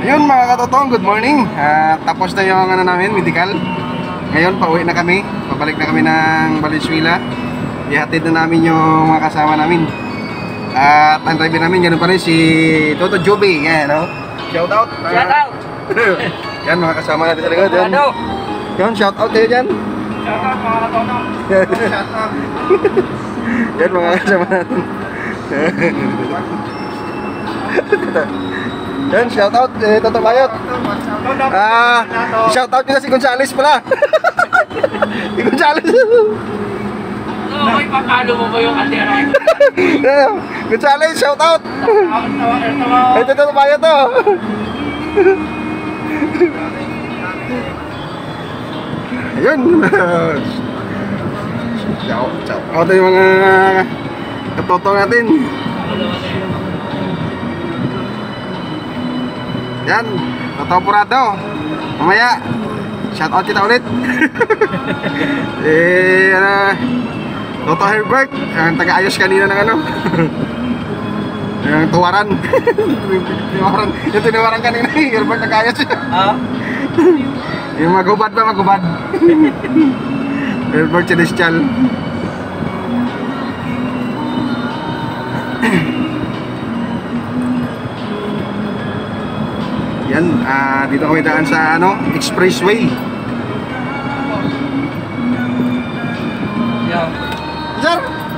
Ayun mga katotong, good morning. Tapos na yung ano namin, medical. Ngayon pauwi na kami. Pabalik na kami ng Valenzuela. Ihatid na namin yung mga kasama namin. At ang driver namin, ganun pa rin si Toto Joby. Yan, no? Shout out. Shout out. Yan mga kasama natin sa likod. Yan, shout out kayo dyan. Shout out mga katotong. Shout out. Yan mga kasama natin. Yan, shout out Toto Bayot. Shout out nyo na si Gonzales pala. Si Gonzales. Okay, papalo mo ba yung kaldera? Gonzales, shout out. Ito Toto Bayot to. Ayun. Shout out yung mga katotong natin. Yan, Toto Purado. Mamaya shout out kita ulit. Toto Herbert, ang taga-ayos kanina ng ano. Yung tuwaran. Yung tinawaran kanina, Herbert nag-ayos. Yung magubad ba, magubad. Herbert Celestial. Yan, dito kami daan sa ano, expressway. Yeah. Sir!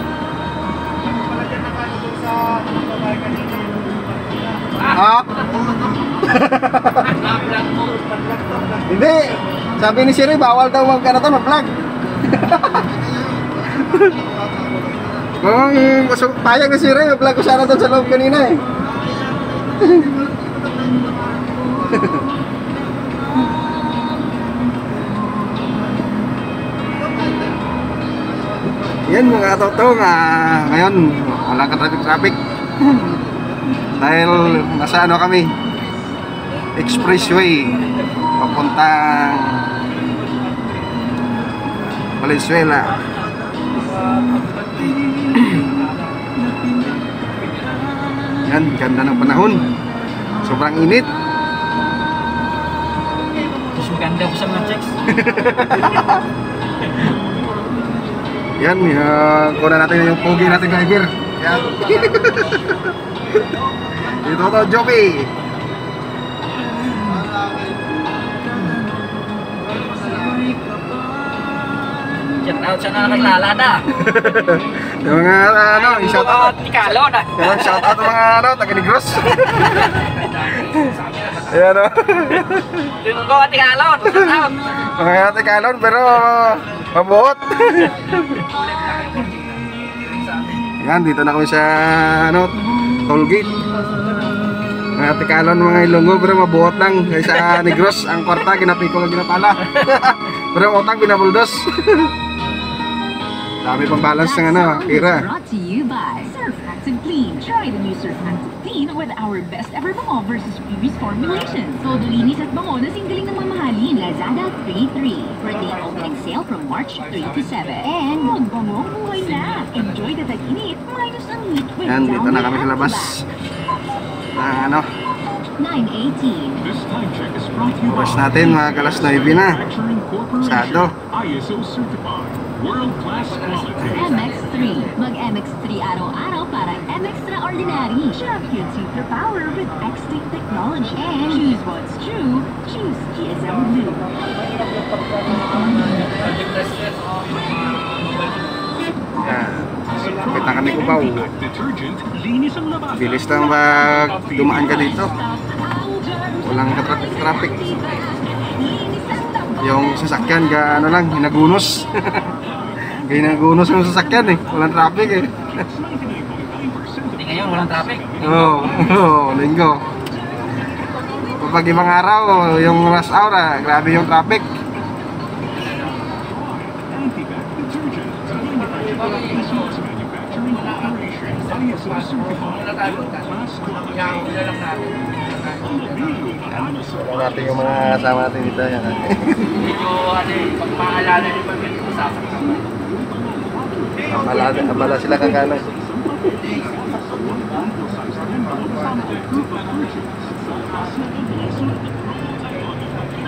Hindi, sabi ni Siri, bawal daw mag-vlog. Kung payag ni Siri, mag-vlog ko sana doon sa loob kanina eh. Yan mga katotong, ngayon walang ka-traffic dahil nasa ano kami, expressway papuntang Valenzuela. Yan, ganda ng panahon, sobrang init. Mas maganda ko sa mga checks. Yan, kunan natin yung pogi natin driver. Yan. Ito to, Joby. Shout out sa nakakaglalada. Yung mga ano, yung shout out. Tikalon ah. Yan, shout out mga ano, taga Negros. Ayan o. Yung mga tikalon. Shout out. Mga tikalon pero mabuot. Yan, dito na kami sa ano, toll gate. Mga tikalon, mga Ilonggo pero mabuot lang. Kaysa Negros, ang kwarta ginapiko ng ginapala. Pero ang utang binabuldos. Dami pang balance ng ano, pira. Brought to you by Surf Active Clean. Try the new Surf Active Clean with our best ever bango versus previous formulations. Todo linis at bango na singgaling ng mamahalin. Lazada 3-3. Birthday opening sale from March 3 to 7. And magbango buhay na. Enjoy the tag-init minus ang heat with Yan, dito na kami sa labas. Ano, 9:18. oras natin, mga kalas 9 na. Sado. MX3. Mag-MX3 araw-araw para M-Extraordinary. Champion superpower with X-Stick technology. And choose what's true. Choose GSM Blue. Yan. Kapit na kami Cubao. Bilis lang pag dumaan ka dito. Walang traffic. Yung sasakyan, ano lang, hinagunos. Hinagunos yung sasakyan eh. Walang traffic eh. Hindi ngayon, walang traffic. Oo, linggo. Kapag ibang araw, yung rush hour, grabe yung traffic. Tingnan natin yung mga kasama natin dito. Yan. Medyo pag maalala niyo pag usapan ka. Abala sila kagano.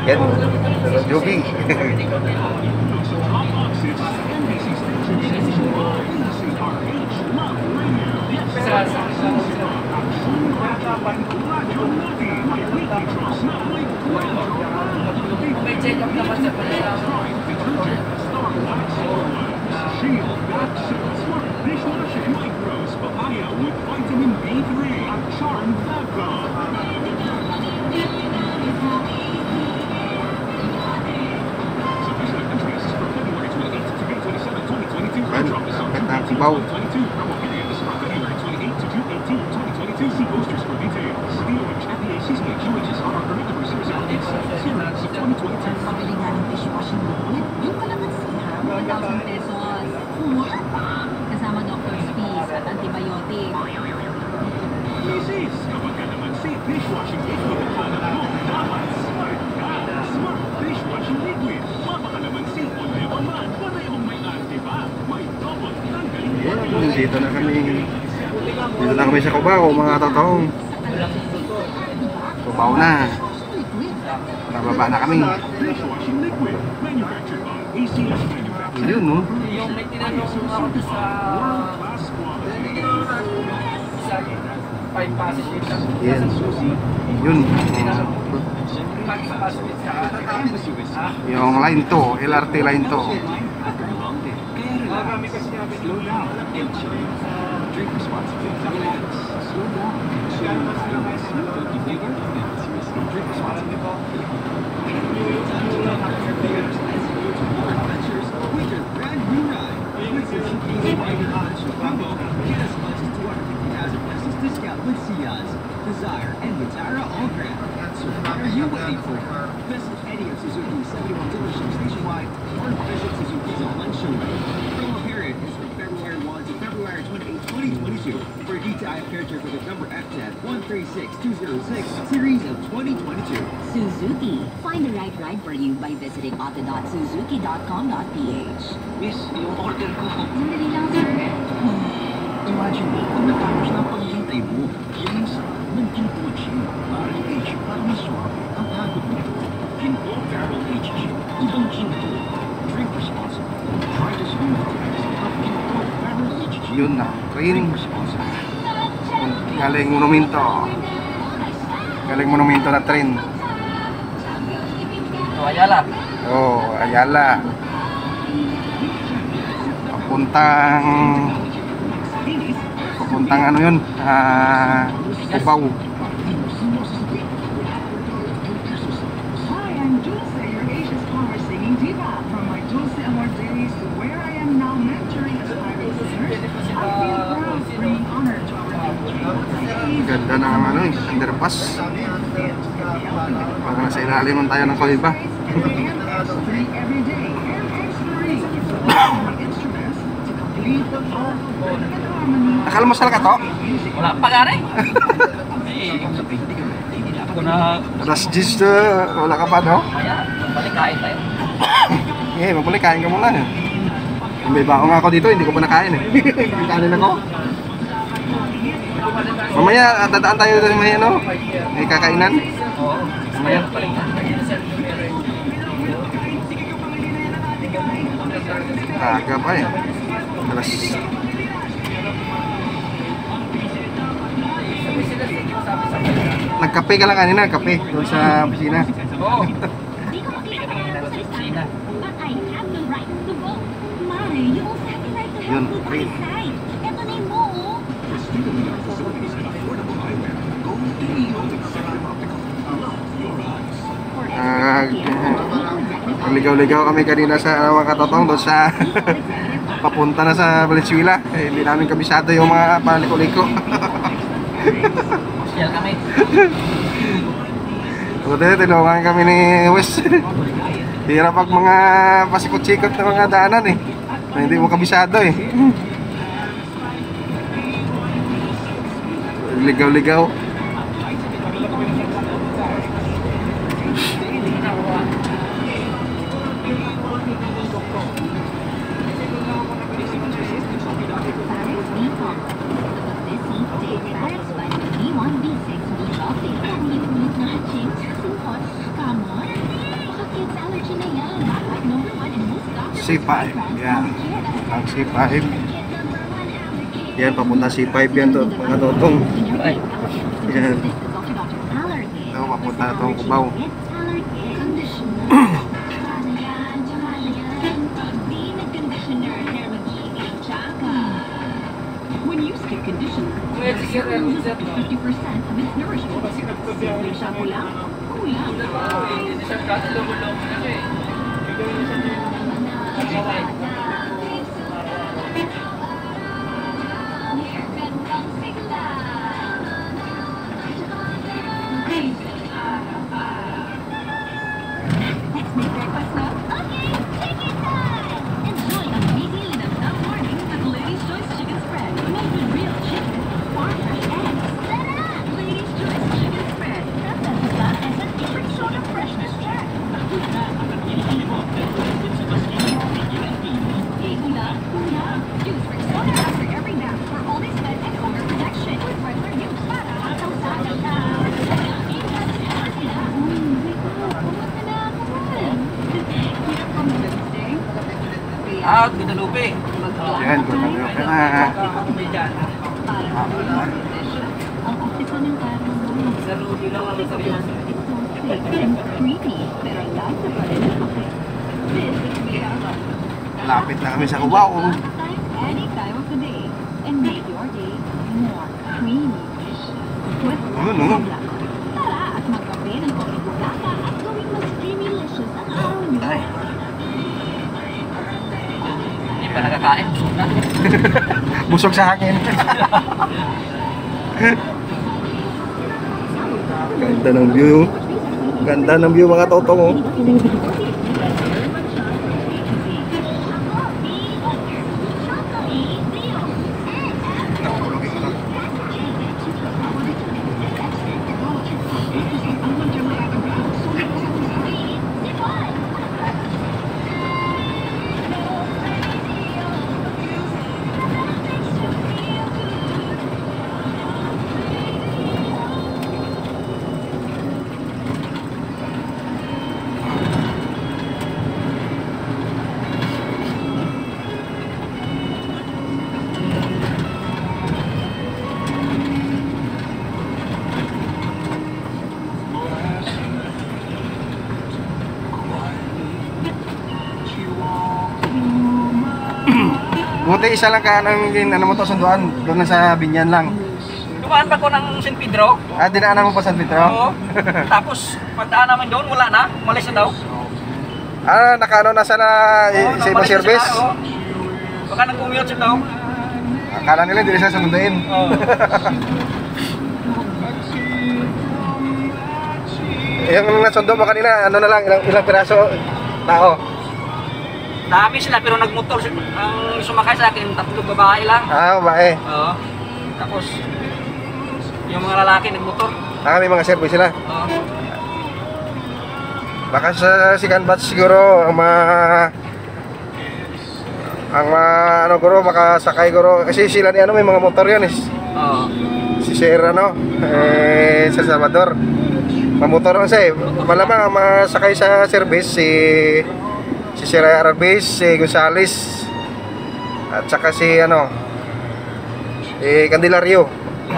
Yan. Jogging. May check up naman sa kanila. Dapat na kibaw. Pabili nga ng dishwashing liquid, yung kalamansi ha, 1,000 pesos. Mura pa! Kasama doctor's fees at antibiotic. Mrs. Kapag ka naman si dishwashing liquid ang hanap mo, dapat smart ka. Smart dishwashing liquid. Mapakalamansi o nayaman, parehong may antiba. May double tanggalin. Dito na kami. Dito na kami sa Cubao, mga totoong. Cubao na. Nababa na kami. Dishwashing liquid. Manufactured by ACS Manufacturing. Yun, no? Yung may tinanong ako sa World-class quality. sa 5 passengers. Yan. Yun. 5 passengers sa Yung line 2, LRT line 2. marami kasi namin Slow down. Insurance. Drink responsibly. Relax. Slow down. Slow down. Smooth funky flavor. And seriously, drink responsibly. Adventures with your brand new ride. With Suzuki's Rider Adventure Combo, get as much as 250,000 pesos discount with Ciaz, Desire, and Vitara All Grant. So what are you waiting for? Visit any of Suzuki's 71 dealerships nationwide or visit Suzuki's online showroom. Promo period is from February 1 to February 28, 2022 for a DTI character with the number FTED 136206 series of 2022. Suzuki. Find the right ride for you by visiting auto.suzuki.com.ph. Miss, yung order ko. Sandali lang, sir. Imagine mo, kung natapos na ang paghihintay mo, yan ang sarap ng Ginto Gin. Barrel H para mas suwabe ang hagod nito. Ginto Barrel H Gin. Ibang Ginto. Drink responsibly. Try the smooth taste of Ginto Barrel H Gin. Yun na. Drink Train. responsibly. Galing monumento. Galing monumento na train. Ayala. Oh, Ayala. Papuntang ano yun? Cubao. Hi, I'm Dulce, your Asia's Power singing diva. From my Dulce Amor days to where I am now mentoring aspiring singers, I feel proud bringing honor to our country. Ganda ng ano eh, underpass. Para nasa ilalim tayo ng Koliba. Every day, and X3 instruments to complete the powerful and harmony. Nakalmasal ka to? Wala pa gari. Ako na Alas 10 wala ka pa, no? balik kain tayo. Eh, magbalik, kain ka muna. May bako nga ako dito, hindi ko pa nakain eh. Kanin ako. Mamaya, dadaan tayo sa may ano, may kakainan. Oo. Kaya balik tayo. Aga pa eh. Alas. Nagkape ka lang kanina, kape doon sa opisina. Oo. Di ko makita ang salita, but I have the right to vote. Mare, you also have the right to Yun, have food great. outside. Eto na yung mo. For state-of-the-art facilities and affordable eyewear, go to EO Executive Optical. Love your eyes. Ligaw-ligaw kami kanina sa mga katotong doon sa papunta na sa Valenzuela. Eh, hindi namin kabisado yung mga paliko-liko. Social kami. Buti, tinulungan kami ni Wes. Hirap pag mga pasikot-sikot na mga daanan eh. Na hindi mo kabisado eh. Ligaw-ligaw. Paris Decom. This seat takes Paris by B1, B6, B12, B ulit na hatching, singhot, kamon. C5. Yan. Ang C5. Yan, papunta C5 yan to, mga totong. Yan. Ito, papunta itong Cubao. When you skip conditioner, it loses up to 50% of its nourishment. Simple shampoo lang, kulang. Hindi siya kasalubulong kasi. Let's make breakfast now. Okay, chicken time! Enjoy a meaty linamnam morning with Lady's Choice Chicken Spread. Made with real chicken, farm fresh eggs. Lady's Choice Chicken Spread. Nasa at a different sort of freshness check. Kulang. Use Rexona after every nap for always sweat and odor protection with regular use. Para matawsada ka. Out, Guadalupe. Yan, Guadalupe na. May dyan. Sa Rudy lang ako seryoso. Creepy, pero lasa pa rin ang kape. This is Mirava. Lapit na kami sa Cubao. Any time of the day, and make your day more creamy. With Ano, no? Tara at magkape ng kopi bugaka at gawing mas creamy-licious ang araw niyo. Hindi pa nakakain, busog na. Busog sa hangin. Ganda ng view. Ganda ng view mga totong. Oh. Buti isa lang ka nang ano mo to sunduan, doon na sa Binyan lang. Dumaan pa ko ng San Pedro. Ah, dinaanan mo pa San Pedro? Oo. Tapos, pagdaan namin doon, wala na. Malis na daw. Ah, nakaano na sana Oo, sa ibang namalis na service? siya, oo. Baka nag-commute siya daw. Akala nila hindi siya sunduin. Oo. Yung nasundo mo kanina, ano na lang, ilang piraso tao? Dami sila, pero nagmotor. Ang sumakay sa akin, 3 babae lang. Ah, bae. Oo. Tapos, yung mga lalaki nagmotor. Ah, may mga service sila. Oo. Baka sa second batch siguro ano guro makasakay guro kasi sila ni ano may mga motor yan Oo. si Sir ano sa Salvador mamotor lang siya malamang ang masakay sa service si Sir Arbis, si Gonzales at saka si ano Candelario.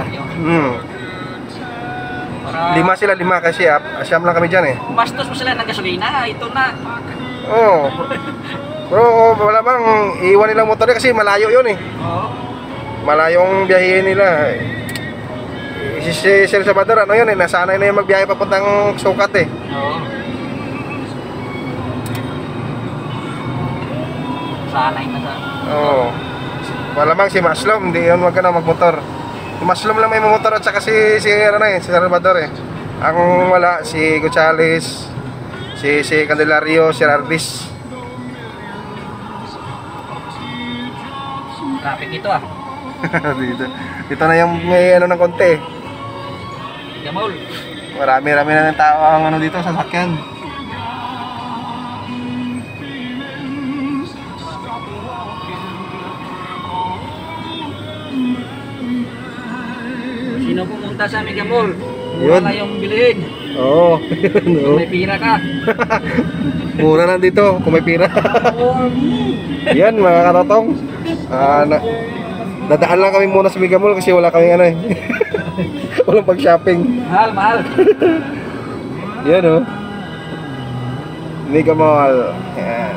Para 5 sila kasi asyam lang kami dyan bastos mo sila ng gasolina. Ito na. Oo. Pero malamang iwan nilang motor kasi malayo yun Oo. malayong biyahe nila si Sir Salvador ano yun nasanay na yung magbiyahe papuntang Sukat Oo. Sanay na sa. oo malamang si Maslom hindi yun magmotor si Maslom lang may motor at saka si Salvador ang wala si Gonzales si Candelario, si Arbis. Traffic ito dito na yung may ano ng konti Jamol. marami na ng tao ang ano dito sa sakyan. Sino pumunta sa Mega Mall? Yun. Wala yung bilhin. Oo. May pira ka. Mura lang dito kung may pira. Yan mga katotong. Dadaan lang kami muna sa Mega Mall kasi wala kami ano eh. Walang pag-shopping. Mahal, mahal. Yan oh. Mega Mall. Yan.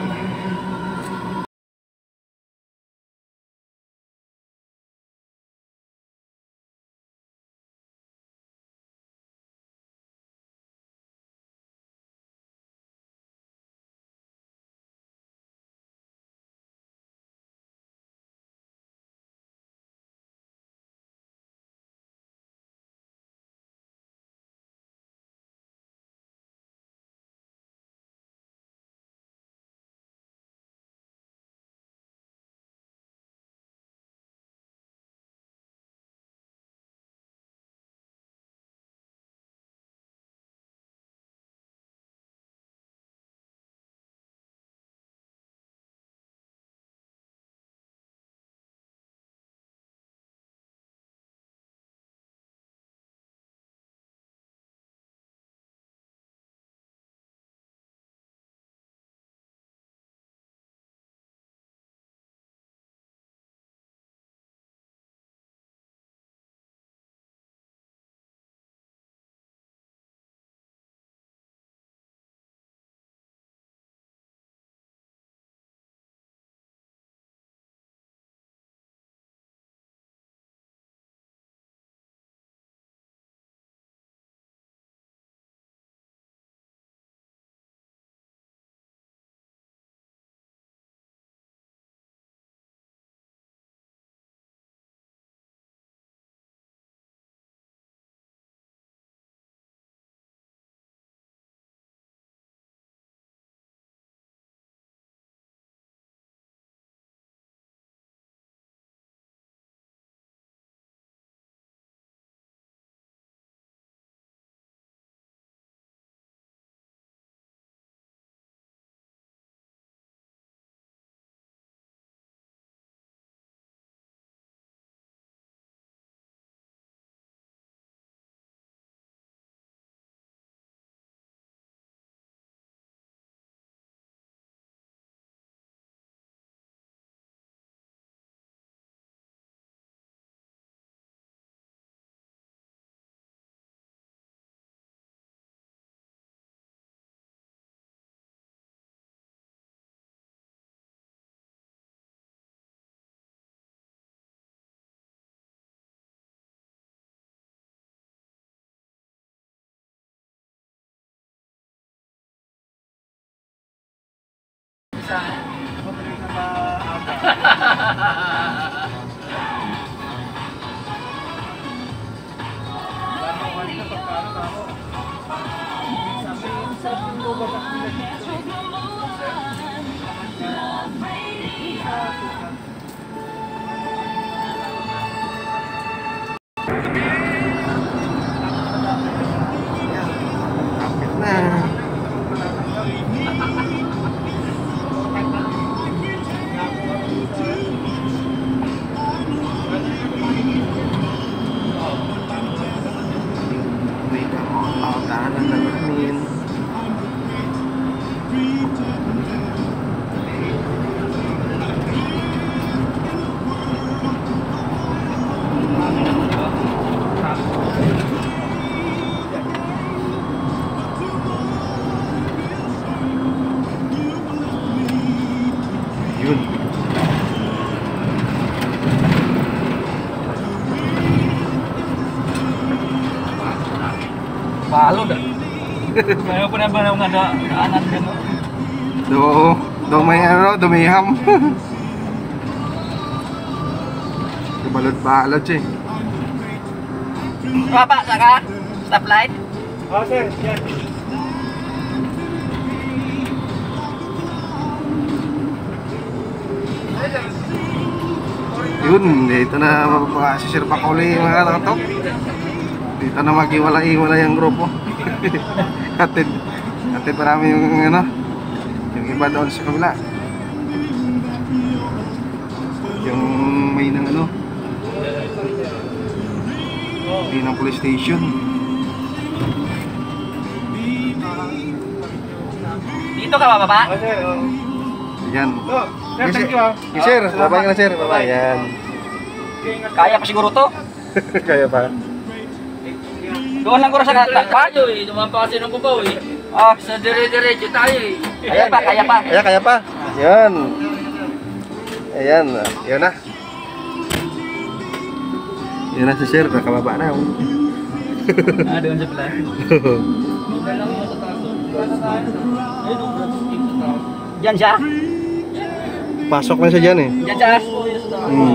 Kapit na. Wait, tahanan na namin. Yun. Balod ah. Kaya pa naman ang daanan din. Do may ano, dumiham. Balot-balot siya. Papa, saka stoplight. Oh, sir. Yan. Yun, dito na si Sir Pakuli mga katatok. Dito na maghiwalay-hiwalay ang grupo. Hatid pa namin yung ano, yung iba doon sa kabila. Yung may ng ano, may ng police station. Dito Dito ka ba, Papa? Yan. Sir, thank you ah. Sir, bye-bye na sir. Bye-bye. Yan. Kaya pa siguro to. Kaya pa. Doon lang ko sa Tayo eh, dumapa kasi ng babaw eh. Ah, Sa dire-diretso tayo eh. kaya pa, kaya pa. Kaya pa. Yan. Ayan. Yan na. Yan na si sir. Nakababa na. Oh. Doon sa plan. Diyan siya. Pasok na siya dyan eh. Diyan siya. Hmm.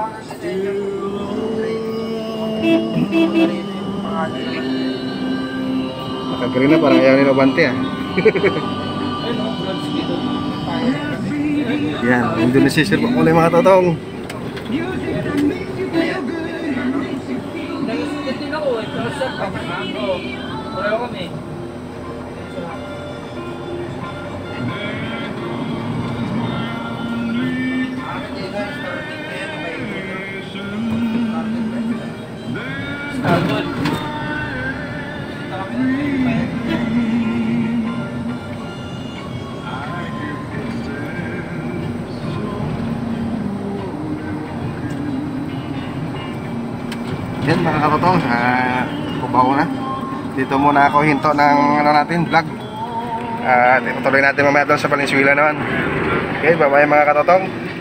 Naka-green na parang ayaw ni Nobante ah. Yan, Indonesia po muli mga totong. Nag-skin ako eh, pero shot pa. Oo, pareho kami. Starboard. Yan mga katotong, kubaho na. Dito muna ako hinto ng ano natin, vlog. At itutuloy natin mamaya doon sa Valenzuela naman. Okay, bye bye mga katotong.